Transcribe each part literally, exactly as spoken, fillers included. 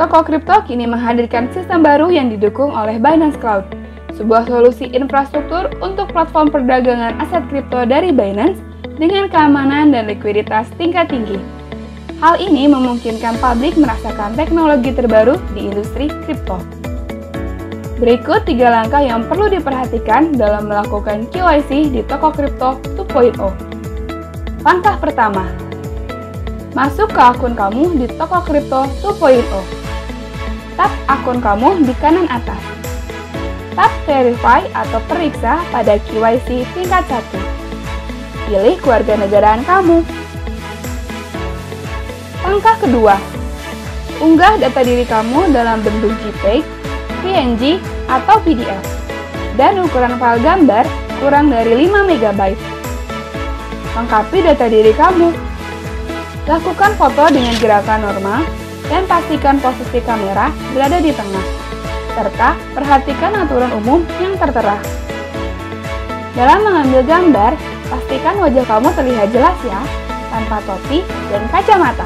Toko kripto kini menghadirkan sistem baru yang didukung oleh Binance Cloud, sebuah solusi infrastruktur untuk platform perdagangan aset kripto dari Binance dengan keamanan dan likuiditas tingkat tinggi. Hal ini memungkinkan publik merasakan teknologi terbaru di industri kripto. Berikut tiga langkah yang perlu diperhatikan dalam melakukan Q Y C di toko kripto dua titik nol. Langkah pertama, masuk ke akun kamu di toko kripto dua titik nol. Tap akun kamu di kanan atas. Tap Verify atau periksa pada Q Y C tingkat satu. Pilih kewarganegaraan kamu. Langkah kedua, unggah data diri kamu dalam bentuk JPEG, P N G, atau P D F, dan ukuran file gambar kurang dari lima megabyte. Lengkapi data diri kamu. Lakukan foto dengan gerakan normal, dan pastikan posisi kamera berada di tengah, serta perhatikan aturan umum yang tertera. Dalam mengambil gambar, pastikan wajah kamu terlihat jelas ya, tanpa topi dan kacamata.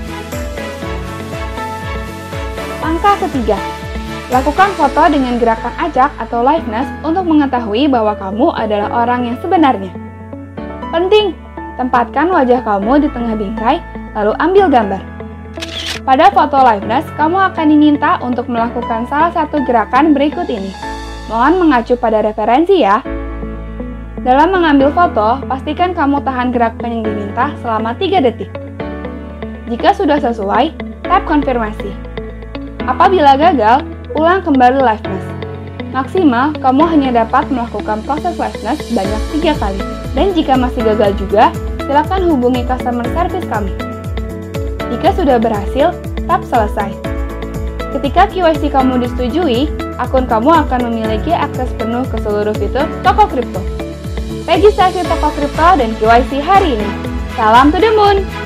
Langkah ketiga, lakukan foto dengan gerakan acak atau liveness untuk mengetahui bahwa kamu adalah orang yang sebenarnya. Penting, tempatkan wajah kamu di tengah bingkai, lalu ambil gambar. Pada foto liveness, kamu akan diminta untuk melakukan salah satu gerakan berikut ini. Mohon mengacu pada referensi ya. Dalam mengambil foto, pastikan kamu tahan gerakan yang diminta selama tiga detik. Jika sudah sesuai, tap konfirmasi. Apabila gagal, ulang kembali liveness. Maksimal, kamu hanya dapat melakukan proses liveness sebanyak tiga kali. Dan jika masih gagal juga, silakan hubungi customer service kami. Jika sudah berhasil, tap selesai. Ketika Q Y C kamu disetujui, akun kamu akan memiliki akses penuh ke seluruh fitur toko kripto. Registrasi toko kripto dan Q Y C hari ini. Salam to the moon!